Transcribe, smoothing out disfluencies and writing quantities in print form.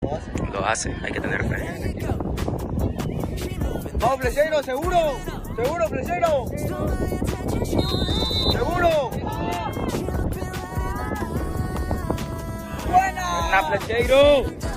Lo hace, hay que tener fe. Vamos, Flecheiro, seguro. Seguro, Flecheiro. Seguro. Buena. ¡Buena, Flecheiro!